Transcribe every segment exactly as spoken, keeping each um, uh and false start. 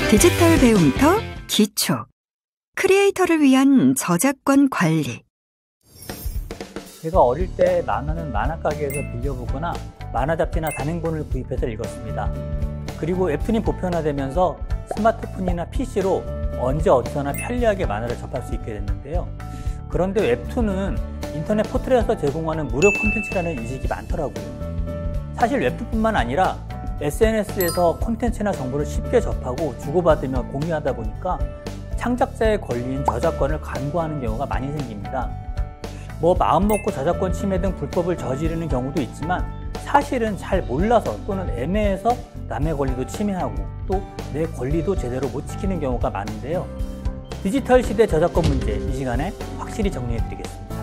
디지털 배움터 기초 크리에이터를 위한 저작권 관리. 제가 어릴 때 만화는 만화가게에서 빌려보거나 만화잡지나 단행본을 구입해서 읽었습니다. 그리고 웹툰이 보편화되면서 스마트폰이나 피시로 언제 어디서나 편리하게 만화를 접할 수 있게 됐는데요. 그런데 웹툰은 인터넷 포털에서 제공하는 무료 콘텐츠라는 인식이 많더라고요. 사실 웹툰뿐만 아니라 에스엔에스에서 콘텐츠나 정보를 쉽게 접하고 주고받으며 공유하다 보니까 창작자의 권리인 저작권을 간과하는 경우가 많이 생깁니다. 뭐 마음먹고 저작권 침해 등 불법을 저지르는 경우도 있지만 사실은 잘 몰라서 또는 애매해서 남의 권리도 침해하고 또 내 권리도 제대로 못 지키는 경우가 많은데요. 디지털 시대 저작권 문제, 이 시간에 확실히 정리해드리겠습니다.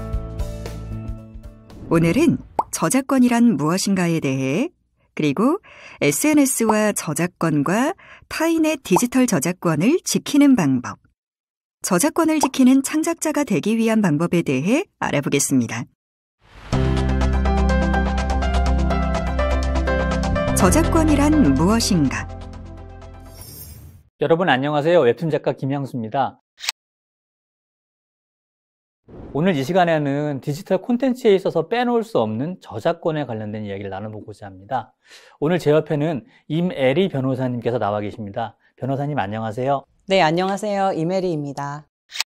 오늘은 저작권이란 무엇인가에 대해, 그리고 에스엔에스와 저작권과 타인의 디지털 저작권을 지키는 방법, 저작권을 지키는 창작자가 되기 위한 방법에 대해 알아보겠습니다. 저작권이란 무엇인가? 여러분 안녕하세요. 웹툰 작가 김향수입니다. 오늘 이 시간에는 디지털 콘텐츠에 있어서 빼놓을 수 없는 저작권에 관련된 이야기를 나눠보고자 합니다. 오늘 제 옆에는 임애리 변호사님께서 나와 계십니다. 변호사님 안녕하세요. 네, 안녕하세요. 임애리입니다.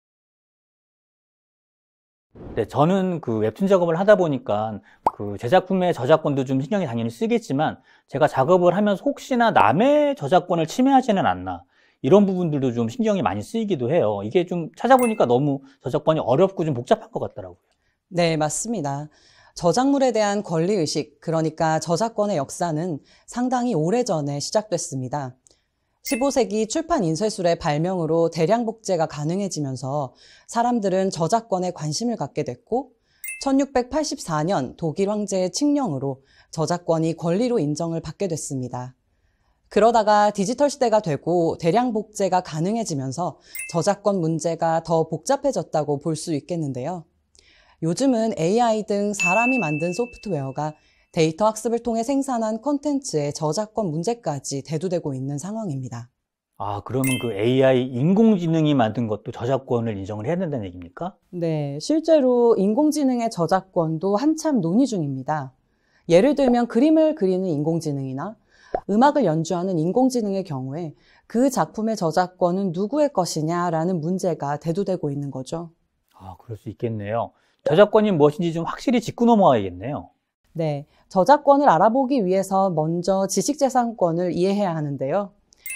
네, 저는 그 웹툰 작업을 하다 보니까 그 제 작품의 저작권도 좀 신경이 당연히 쓰겠지만 제가 작업을 하면서 혹시나 남의 저작권을 침해하지는 않나 이런 부분들도 좀 신경이 많이 쓰이기도 해요. 이게 좀 찾아보니까 너무 저작권이 어렵고 좀 복잡한 것 같더라고요. 네, 맞습니다. 저작물에 대한 권리의식, 그러니까 저작권의 역사는 상당히 오래전에 시작됐습니다. 십오 세기 출판 인쇄술의 발명으로 대량 복제가 가능해지면서 사람들은 저작권에 관심을 갖게 됐고 천육백팔십사 년 독일 황제의 칙령으로 저작권이 권리로 인정을 받게 됐습니다. 그러다가 디지털 시대가 되고 대량 복제가 가능해지면서 저작권 문제가 더 복잡해졌다고 볼 수 있겠는데요. 요즘은 에이아이 등 사람이 만든 소프트웨어가 데이터 학습을 통해 생산한 콘텐츠의 저작권 문제까지 대두되고 있는 상황입니다. 아, 그러면 그 에이아이 인공지능이 만든 것도 저작권을 인정을 해야 된다는 얘기입니까? 네, 실제로 인공지능의 저작권도 한참 논의 중입니다. 예를 들면 그림을 그리는 인공지능이나 음악을 연주하는 인공지능의 경우에 그 작품의 저작권은 누구의 것이냐라는 문제가 대두되고 있는 거죠. 아, 그럴 수 있겠네요. 저작권이 무엇인지 좀 확실히 짚고 넘어가야겠네요. 네, 저작권을 알아보기 위해서 먼저 지식재산권을 이해해야 하는데요.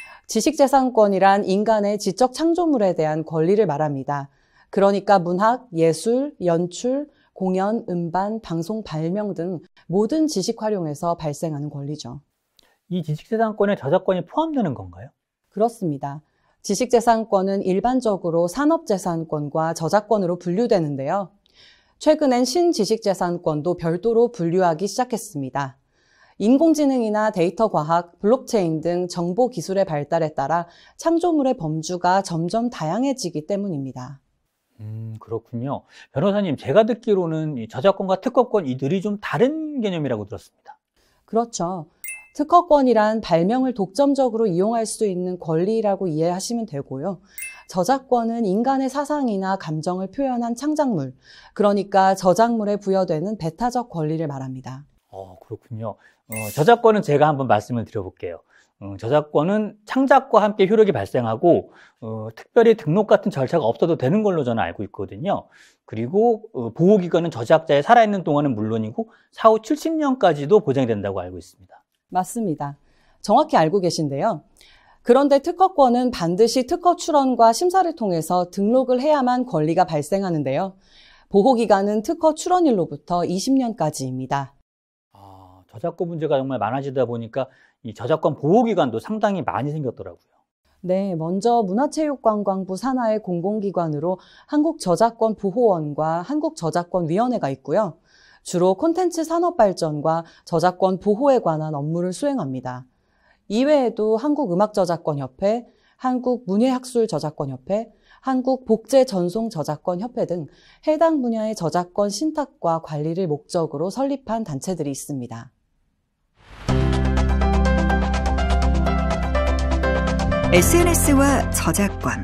지식재산권이란 인간의 지적 창조물에 대한 권리를 말합니다. 그러니까 문학, 예술, 연출, 공연, 음반, 방송, 발명 등 모든 지식 활용에서 발생하는 권리죠. 이 지식재산권에 저작권이 포함되는 건가요? 그렇습니다. 지식재산권은 일반적으로 산업재산권과 저작권으로 분류되는데요. 최근엔 신지식재산권도 별도로 분류하기 시작했습니다. 인공지능이나 데이터 과학, 블록체인 등 정보 기술의 발달에 따라 창조물의 범주가 점점 다양해지기 때문입니다. 음, 그렇군요. 변호사님, 제가 듣기로는 이 저작권과 특허권 이들이 좀 다른 개념이라고 들었습니다. 그렇죠. 특허권이란 발명을 독점적으로 이용할 수 있는 권리라고 이해하시면 되고요. 저작권은 인간의 사상이나 감정을 표현한 창작물, 그러니까 저작물에 부여되는 배타적 권리를 말합니다. 어, 그렇군요. 어, 저작권은 제가 한번 말씀을 드려볼게요. 어, 저작권은 창작과 함께 효력이 발생하고 어, 특별히 등록 같은 절차가 없어도 되는 걸로 저는 알고 있거든요. 그리고 어, 보호기간은 저작자의 살아있는 동안은 물론이고 사후 칠십 년까지도 보장이 된다고 알고 있습니다. 맞습니다. 정확히 알고 계신데요. 그런데 특허권은 반드시 특허 출원과 심사를 통해서 등록을 해야만 권리가 발생하는데요. 보호기간은 특허 출원일로부터 이십 년까지입니다. 아, 저작권 문제가 정말 많아지다 보니까 이 저작권 보호기간도 상당히 많이 생겼더라고요. 네, 먼저 문화체육관광부 산하의 공공기관으로 한국저작권보호원과 한국저작권위원회가 있고요. 주로 콘텐츠 산업 발전과 저작권 보호에 관한 업무를 수행합니다. 이외에도 한국음악저작권협회, 한국문예학술저작권협회, 한국복제전송저작권협회 등 해당 분야의 저작권 신탁과 관리를 목적으로 설립한 단체들이 있습니다. 에스엔에스와 저작권.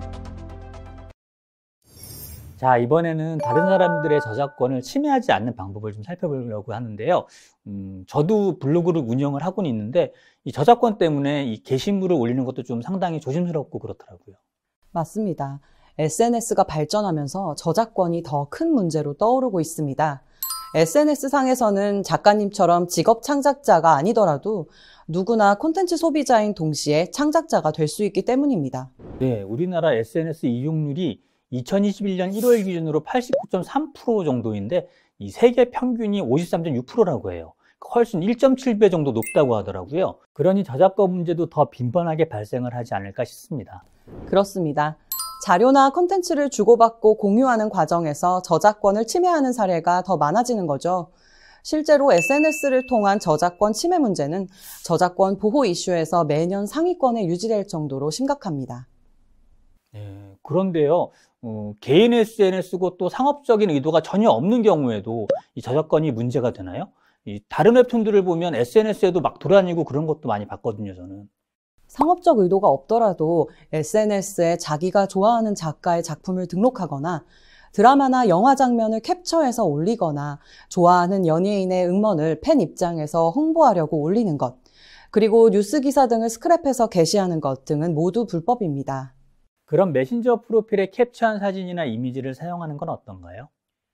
자, 이번에는 다른 사람들의 저작권을 침해하지 않는 방법을 좀 살펴보려고 하는데요. 음, 저도 블로그를 운영을 하고는 있는데 이 저작권 때문에 이 게시물을 올리는 것도 좀 상당히 조심스럽고 그렇더라고요. 맞습니다. 에스엔에스가 발전하면서 저작권이 더 큰 문제로 떠오르고 있습니다. 에스엔에스상에서는 작가님처럼 직업 창작자가 아니더라도 누구나 콘텐츠 소비자인 동시에 창작자가 될 수 있기 때문입니다. 네, 우리나라 에스엔에스 이용률이 이천이십일 년 일월 기준으로 팔십구 점 삼 퍼센트 정도인데 이 세계 평균이 오십삼 점 육 퍼센트라고 해요. 훨씬 일 점 칠 배 정도 높다고 하더라고요. 그러니 저작권 문제도 더 빈번하게 발생을 하지 않을까 싶습니다. 그렇습니다. 자료나 콘텐츠를 주고받고 공유하는 과정에서 저작권을 침해하는 사례가 더 많아지는 거죠. 실제로 에스엔에스를 통한 저작권 침해 문제는 저작권 보호 이슈에서 매년 상위권에 유지될 정도로 심각합니다. 네, 그런데요, 어, 개인 에스엔에스고 또 상업적인 의도가 전혀 없는 경우에도 이 저작권이 문제가 되나요? 이 다른 웹툰들을 보면 에스엔에스에도 막 돌아다니고 그런 것도 많이 봤거든요, 저는. 상업적 의도가 없더라도 에스엔에스에 자기가 좋아하는 작가의 작품을 등록하거나 드라마나 영화 장면을 캡처해서 올리거나 좋아하는 연예인의 음원을 팬 입장에서 홍보하려고 올리는 것, 그리고 뉴스 기사 등을 스크랩해서 게시하는 것 등은 모두 불법입니다. 그럼 메신저 프로필에 캡처한 사진이나 이미지를 사용하는 건 어떤가요?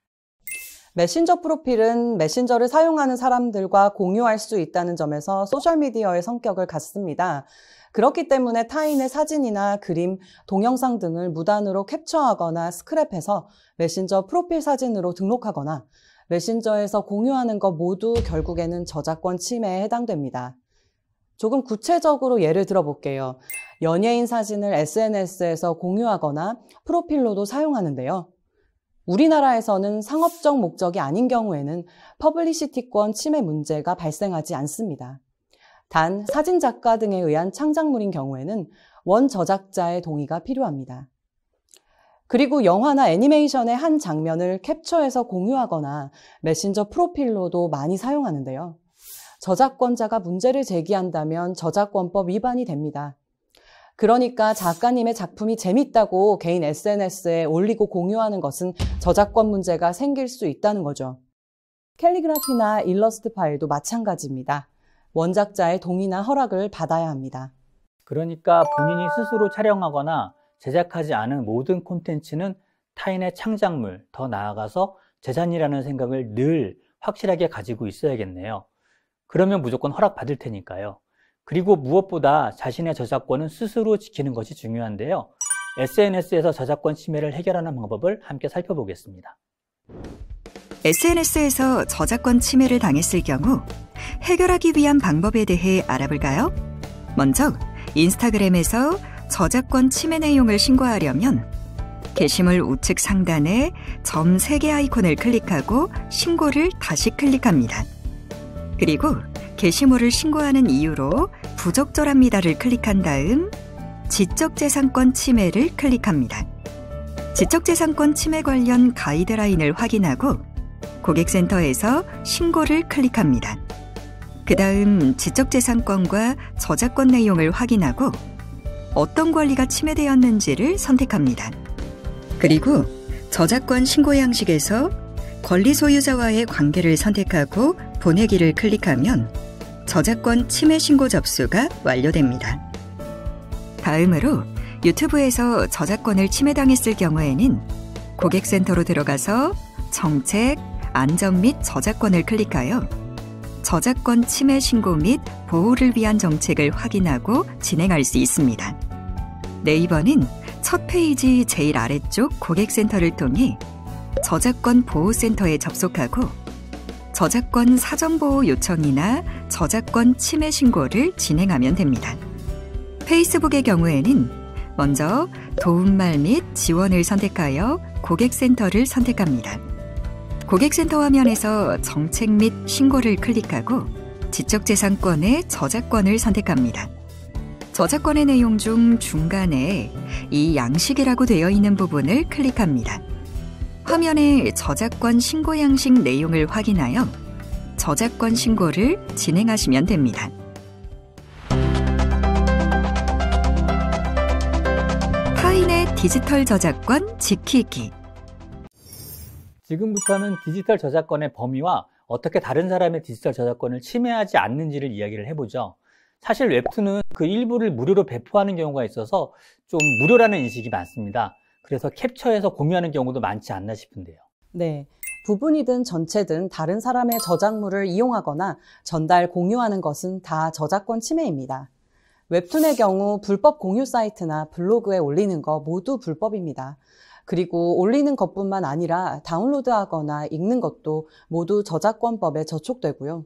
메신저 프로필은 메신저를 사용하는 사람들과 공유할 수 있다는 점에서 소셜미디어의 성격을 갖습니다. 그렇기 때문에 타인의 사진이나 그림, 동영상 등을 무단으로 캡처하거나 스크랩해서 메신저 프로필 사진으로 등록하거나 메신저에서 공유하는 것 모두 결국에는 저작권 침해에 해당됩니다. 조금 구체적으로 예를 들어볼게요. 연예인 사진을 에스엔에스에서 공유하거나 프로필로도 사용하는데요. 우리나라에서는 상업적 목적이 아닌 경우에는 퍼블리시티권 침해 문제가 발생하지 않습니다. 단 사진 작가 등에 의한 창작물인 경우에는 원 저작자의 동의가 필요합니다. 그리고 영화나 애니메이션의 한 장면을 캡처해서 공유하거나 메신저 프로필로도 많이 사용하는데요. 저작권자가 문제를 제기한다면 저작권법 위반이 됩니다. 그러니까 작가님의 작품이 재밌다고 개인 에스엔에스에 올리고 공유하는 것은 저작권 문제가 생길 수 있다는 거죠. 캘리그라피나 일러스트 파일도 마찬가지입니다. 원작자의 동의나 허락을 받아야 합니다. 그러니까 본인이 스스로 촬영하거나 제작하지 않은 모든 콘텐츠는 타인의 창작물, 더 나아가서 재산이라는 생각을 늘 확실하게 가지고 있어야겠네요. 그러면 무조건 허락받을 테니까요. 그리고 무엇보다 자신의 저작권은 스스로 지키는 것이 중요한데요. 에스엔에스에서 저작권 침해를 해결하는 방법을 함께 살펴보겠습니다. 에스엔에스에서 저작권 침해를 당했을 경우 해결하기 위한 방법에 대해 알아볼까요? 먼저 인스타그램에서 저작권 침해 내용을 신고하려면 게시물 우측 상단에 점 세 개 아이콘을 클릭하고 신고를 다시 클릭합니다. 그리고 게시물을 신고하는 이유로 부적절합니다를 클릭한 다음 지적재산권 침해를 클릭합니다. 지적재산권 침해 관련 가이드라인을 확인하고 고객센터에서 신고를 클릭합니다. 그 다음 지적재산권과 저작권 내용을 확인하고 어떤 권리가 침해되었는지를 선택합니다. 그리고 저작권 신고 양식에서 권리 소유자와의 관계를 선택하고 보내기를 클릭하면 저작권 침해 신고 접수가 완료됩니다. 다음으로 유튜브에서 저작권을 침해당했을 경우에는 고객센터로 들어가서 정책, 안전 및 저작권을 클릭하여 저작권 침해 신고 및 보호를 위한 정책을 확인하고 진행할 수 있습니다. 네이버는 첫 페이지 제일 아래쪽 고객센터를 통해 저작권 보호센터에 접속하고 저작권 사전보호 요청이나 저작권 침해 신고를 진행하면 됩니다. 페이스북의 경우에는 먼저 도움말 및 지원을 선택하여 고객센터를 선택합니다. 고객센터 화면에서 정책 및 신고를 클릭하고 지적재산권의 저작권을 선택합니다. 저작권의 내용 중 중간에 이 양식이라고 되어 있는 부분을 클릭합니다. 화면에 저작권 신고 양식 내용을 확인하여 저작권 신고를 진행하시면 됩니다. 김현정의 디지털 저작권 지키기. 지금부터는 디지털 저작권의 범위와 어떻게 다른 사람의 디지털 저작권을 침해하지 않는지를 이야기를 해보죠. 사실 웹툰은 그 일부를 무료로 배포하는 경우가 있어서 좀 무료라는 인식이 많습니다. 그래서 캡처해서 공유하는 경우도 많지 않나 싶은데요. 네, 부분이든 전체든 다른 사람의 저작물을 이용하거나 전달, 공유하는 것은 다 저작권 침해입니다. 웹툰의 경우 불법 공유 사이트나 블로그에 올리는 거 모두 불법입니다. 그리고 올리는 것뿐만 아니라 다운로드하거나 읽는 것도 모두 저작권법에 저촉되고요.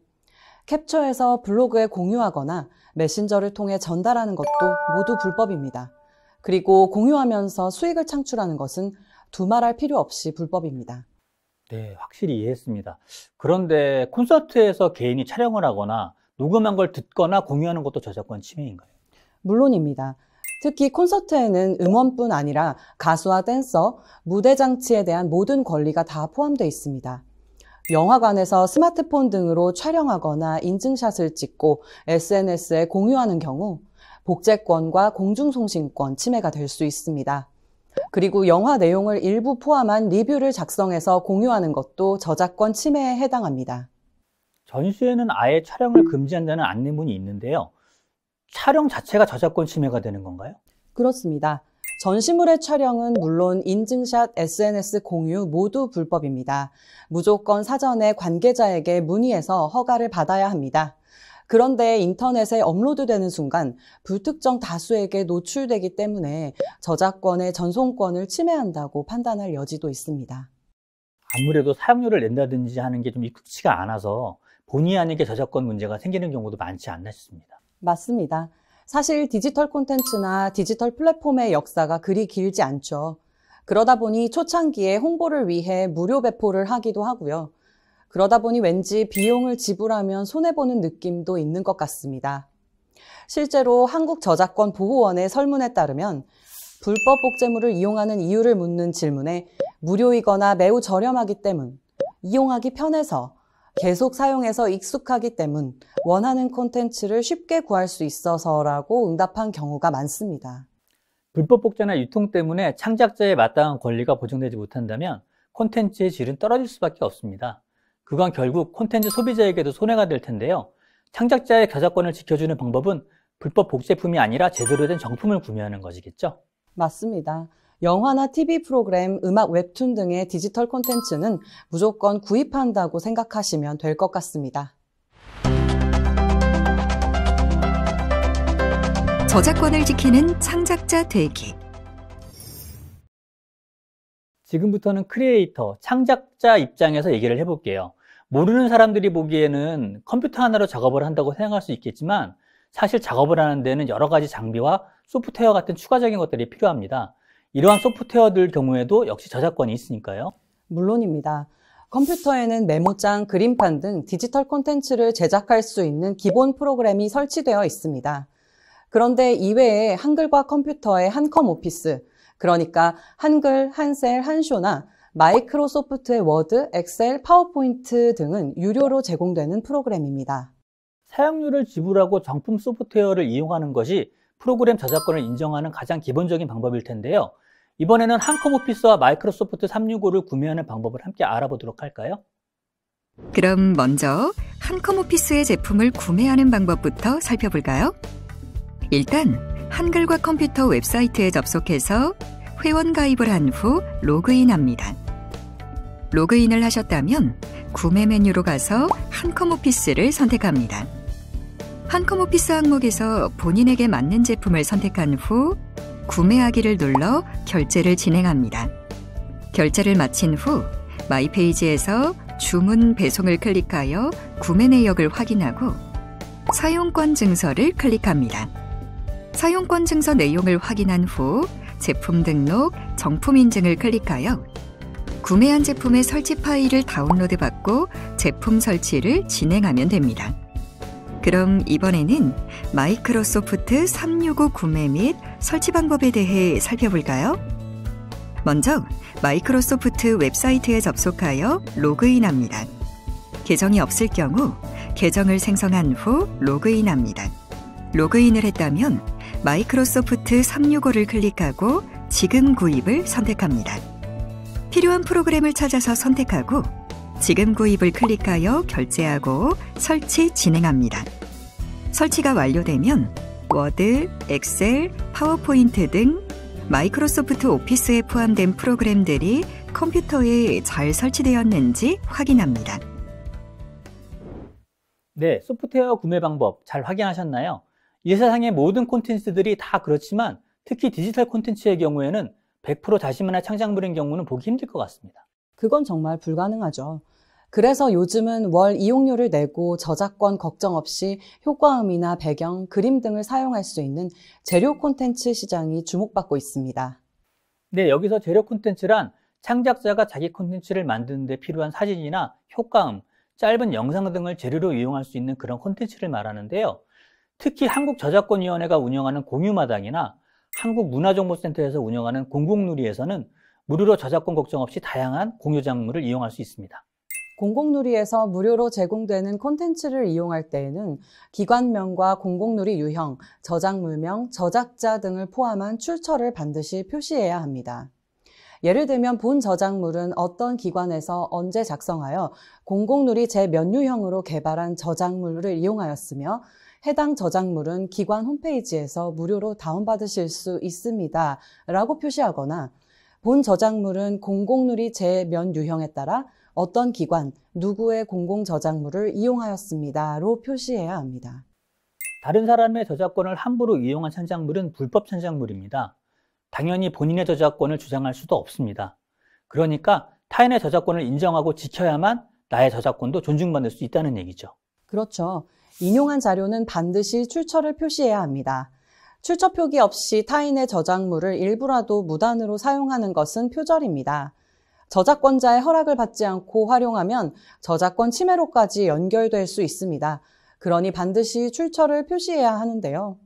캡처해서 블로그에 공유하거나 메신저를 통해 전달하는 것도 모두 불법입니다. 그리고 공유하면서 수익을 창출하는 것은 두말할 필요 없이 불법입니다. 네, 확실히 이해했습니다. 그런데 콘서트에서 개인이 촬영을 하거나 녹음한 걸 듣거나 공유하는 것도 저작권 침해인가요? 물론입니다. 특히 콘서트에는 음원뿐 아니라 가수와 댄서, 무대 장치에 대한 모든 권리가 다 포함되어 있습니다. 영화관에서 스마트폰 등으로 촬영하거나 인증샷을 찍고 에스엔에스에 공유하는 경우 복제권과 공중송신권 침해가 될 수 있습니다. 그리고 영화 내용을 일부 포함한 리뷰를 작성해서 공유하는 것도 저작권 침해에 해당합니다. 전시회는 아예 촬영을 금지한다는 안내문이 있는데요. 촬영 자체가 저작권 침해가 되는 건가요? 그렇습니다. 전시물의 촬영은 물론 인증샷, 에스엔에스 공유 모두 불법입니다. 무조건 사전에 관계자에게 문의해서 허가를 받아야 합니다. 그런데 인터넷에 업로드되는 순간 불특정 다수에게 노출되기 때문에 저작권의 전송권을 침해한다고 판단할 여지도 있습니다. 아무래도 사용료를 낸다든지 하는 게 좀 익숙치가 않아서 본의 아니게 저작권 문제가 생기는 경우도 많지 않나 싶습니다. 맞습니다. 사실 디지털 콘텐츠나 디지털 플랫폼의 역사가 그리 길지 않죠. 그러다 보니 초창기에 홍보를 위해 무료 배포를 하기도 하고요. 그러다 보니 왠지 비용을 지불하면 손해보는 느낌도 있는 것 같습니다. 실제로 한국저작권보호원의 설문에 따르면 불법 복제물을 이용하는 이유를 묻는 질문에 무료이거나 매우 저렴하기 때문, 이용하기 편해서, 계속 사용해서 익숙하기 때문, 원하는 콘텐츠를 쉽게 구할 수 있어서라고 응답한 경우가 많습니다. 불법 복제나 유통 때문에 창작자의 마땅한 권리가 보장되지 못한다면 콘텐츠의 질은 떨어질 수밖에 없습니다. 그건 결국 콘텐츠 소비자에게도 손해가 될 텐데요. 창작자의 저작권을 지켜주는 방법은 불법 복제품이 아니라 제대로 된 정품을 구매하는 것이겠죠? 맞습니다. 영화나 티비 프로그램, 음악, 웹툰 등의 디지털 콘텐츠는 무조건 구입한다고 생각하시면 될 것 같습니다. 저작권을 지키는 창작자 되기. 지금부터는 크리에이터, 창작자 입장에서 얘기를 해볼게요. 모르는 사람들이 보기에는 컴퓨터 하나로 작업을 한다고 생각할 수 있겠지만 사실 작업을 하는 데는 여러 가지 장비와 소프트웨어 같은 추가적인 것들이 필요합니다. 이러한 소프트웨어들 경우에도 역시 저작권이 있으니까요. 물론입니다. 컴퓨터에는 메모장, 그림판 등 디지털 콘텐츠를 제작할 수 있는 기본 프로그램이 설치되어 있습니다. 그런데 이외에 한글과 컴퓨터의 한컴 오피스, 그러니까 한글, 한셀, 한쇼나 마이크로소프트의 워드, 엑셀, 파워포인트 등은 유료로 제공되는 프로그램입니다. 사용료를 지불하고 정품 소프트웨어를 이용하는 것이 프로그램 저작권을 인정하는 가장 기본적인 방법일 텐데요. 이번에는 한컴 오피스와 마이크로소프트 삼백육십오를 구매하는 방법을 함께 알아보도록 할까요? 그럼 먼저 한컴 오피스의 제품을 구매하는 방법부터 살펴볼까요? 일단 한글과 컴퓨터 웹사이트에 접속해서 회원 가입을 한 후 로그인합니다. 로그인을 하셨다면 구매 메뉴로 가서 한컴 오피스를 선택합니다. 한컴 오피스 항목에서 본인에게 맞는 제품을 선택한 후 구매하기를 눌러 결제를 진행합니다. 결제를 마친 후 마이 페이지에서 주문 배송을 클릭하여 구매 내역을 확인하고 사용권 증서를 클릭합니다. 사용권 증서 내용을 확인한 후 제품 등록, 정품 인증을 클릭하여 구매한 제품의 설치 파일을 다운로드 받고 제품 설치를 진행하면 됩니다. 그럼 이번에는 마이크로소프트 삼백육십오 구매 및 설치 방법에 대해 살펴볼까요? 먼저 마이크로소프트 웹사이트에 접속하여 로그인합니다. 계정이 없을 경우 계정을 생성한 후 로그인합니다. 로그인을 했다면 마이크로소프트 삼백육십오를 클릭하고 지금 구입을 선택합니다. 필요한 프로그램을 찾아서 선택하고 지금 구입을 클릭하여 결제하고 설치 진행합니다. 설치가 완료되면 워드, 엑셀, 파워포인트 등 마이크로소프트 오피스에 포함된 프로그램들이 컴퓨터에 잘 설치되었는지 확인합니다. 네, 소프트웨어 구매 방법 잘 확인하셨나요? 이 세상의 모든 콘텐츠들이 다 그렇지만 특히 디지털 콘텐츠의 경우에는 백 퍼센트 자신만의 창작물인 경우는 보기 힘들 것 같습니다. 그건 정말 불가능하죠. 그래서 요즘은 월 이용료를 내고 저작권 걱정 없이 효과음이나 배경, 그림 등을 사용할 수 있는 재료 콘텐츠 시장이 주목받고 있습니다. 네, 여기서 재료 콘텐츠란 창작자가 자기 콘텐츠를 만드는 데 필요한 사진이나 효과음, 짧은 영상 등을 재료로 이용할 수 있는 그런 콘텐츠를 말하는데요. 특히 한국저작권위원회가 운영하는 공유마당이나 한국문화정보센터에서 운영하는 공공누리에서는 무료로 저작권 걱정 없이 다양한 공유 작물을 이용할 수 있습니다. 공공누리에서 무료로 제공되는 콘텐츠를 이용할 때에는 기관명과 공공누리 유형, 저작물명, 저작자 등을 포함한 출처를 반드시 표시해야 합니다. 예를 들면 본 저작물은 어떤 기관에서 언제 작성하여 공공누리 제몇 유형으로 개발한 저작물을 이용하였으며 해당 저작물은 기관 홈페이지에서 무료로 다운받으실 수 있습니다 라고 표시하거나 본 저작물은 공공누리 제몇 유형에 따라 어떤 기관, 누구의 공공저작물을 이용하였습니다로 표시해야 합니다. 다른 사람의 저작권을 함부로 이용한 창작물은 불법 창작물입니다. 당연히 본인의 저작권을 주장할 수도 없습니다. 그러니까 타인의 저작권을 인정하고 지켜야만 나의 저작권도 존중받을 수 있다는 얘기죠. 그렇죠. 인용한 자료는 반드시 출처를 표시해야 합니다. 출처 표기 없이 타인의 저작물을 일부라도 무단으로 사용하는 것은 표절입니다. 저작권자의 허락을 받지 않고 활용하면 저작권 침해로까지 연결될 수 있습니다. 그러니 반드시 출처를 표시해야 하는데요.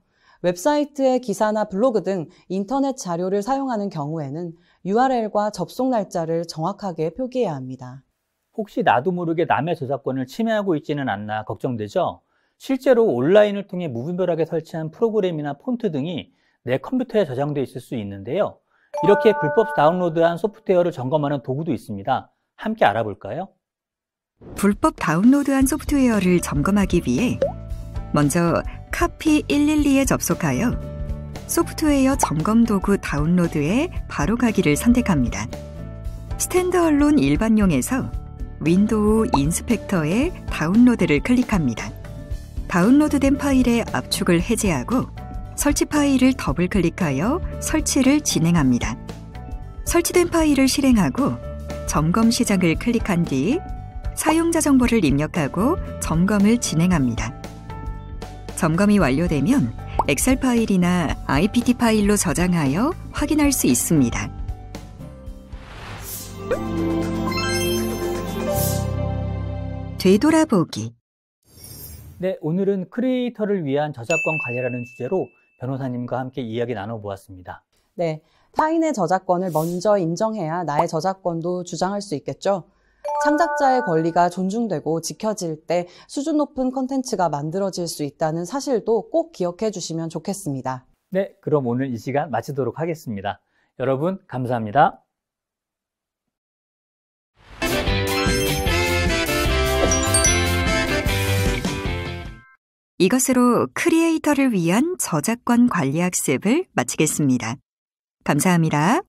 웹사이트의 기사나 블로그 등 인터넷 자료를 사용하는 경우에는 유알엘과 접속 날짜를 정확하게 표기해야 합니다. 혹시 나도 모르게 남의 저작권을 침해하고 있지는 않나 걱정되죠? 실제로 온라인을 통해 무분별하게 설치한 프로그램이나 폰트 등이 내 컴퓨터에 저장되어 있을 수 있는데요. 이렇게 불법 다운로드한 소프트웨어를 점검하는 도구도 있습니다. 함께 알아볼까요? 불법 다운로드한 소프트웨어를 점검하기 위해 먼저 카피 일일이에 접속하여 소프트웨어 점검 도구 다운로드에 바로 가기를 선택합니다. 스탠드얼론 일반용에서 윈도우 인스펙터에 다운로드를 클릭합니다. 다운로드된 파일의 압축을 해제하고 설치 파일을 더블 클릭하여 설치를 진행합니다. 설치된 파일을 실행하고 점검 시작을 클릭한 뒤 사용자 정보를 입력하고 점검을 진행합니다. 점검이 완료되면 엑셀 파일이나 아이피티 파일로 저장하여 확인할 수 있습니다. 되돌아보기. 네, 오늘은 크리에이터를 위한 저작권 관리라는 주제로 변호사님과 함께 이야기 나눠보았습니다. 네, 타인의 저작권을 먼저 인정해야 나의 저작권도 주장할 수 있겠죠. 창작자의 권리가 존중되고 지켜질 때 수준 높은 콘텐츠가 만들어질 수 있다는 사실도 꼭 기억해 주시면 좋겠습니다. 네, 그럼 오늘 이 시간 마치도록 하겠습니다. 여러분, 감사합니다. 이것으로 크리에이터를 위한 저작권 관리 학습을 마치겠습니다. 감사합니다.